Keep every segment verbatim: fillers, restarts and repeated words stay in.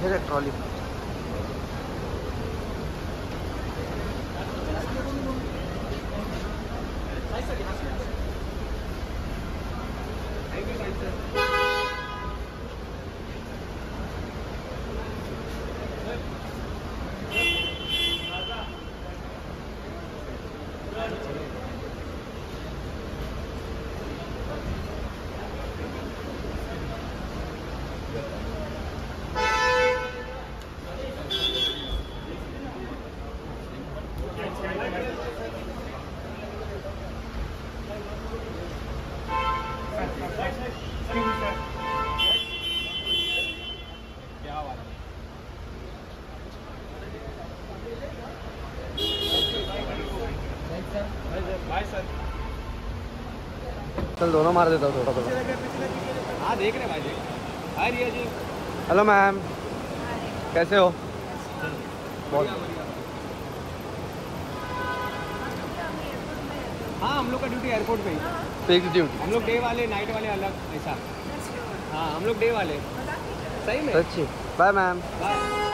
इधर trolley bye sir. चल दोनों मार देता हूँ थोड़ा थोड़ा। हाँ देख रहे भाई जी। हाय रिया जी। हेलो मैम, कैसे हो? बहुत हाँ हम लोग का ड्यूटी एयरपोर्ट पे ही। Fix duty. हम लोग डे वाले नाइट वाले अलग ऐसा। हाँ हम लोग डे वाले। सही में। अच्छी। Bye ma'am. बाय।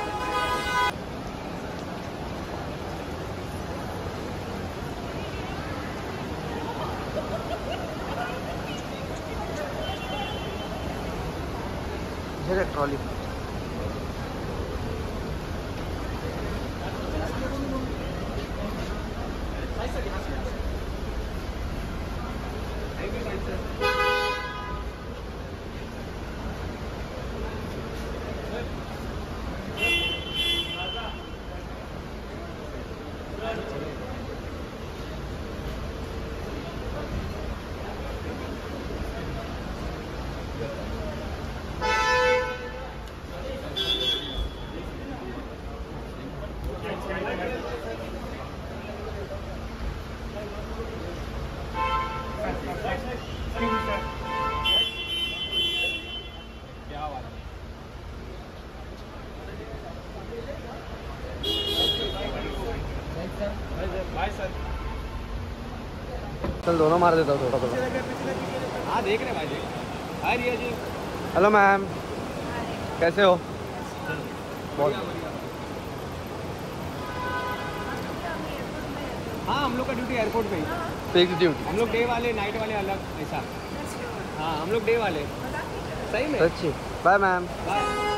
इधर ट्रॉली क्या बात है। Bye sir. चल दोनों मार देता हूँ थोड़ा थोड़ा। हाँ देख रहे भाई जी। हाय रिया जी। हेलो मैम, कैसे हो? बहुत हाँ हम लोग का ड्यूटी एयरपोर्ट पे ही। Fix duty. हम लोग डे वाले नाइट वाले अलग ऐसा। हाँ हम लोग डे वाले। सही में। अच्छी। Bye ma'am. बाय।